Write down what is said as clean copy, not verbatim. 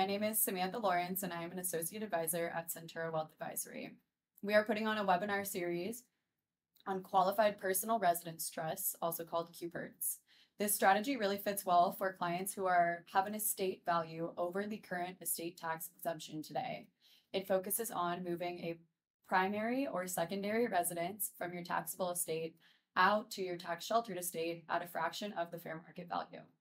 name is Samantha Lawrence, and I am an Associate Advisor at Centura Wealth Advisory. We are putting on a webinar series on qualified personal residence trusts, also called QPRTs. This strategy really fits well for clients who have an estate value over the current estate tax exemption today. It focuses on moving a primary or secondary residence from your taxable estate out to your tax sheltered estate at a fraction of the fair market value.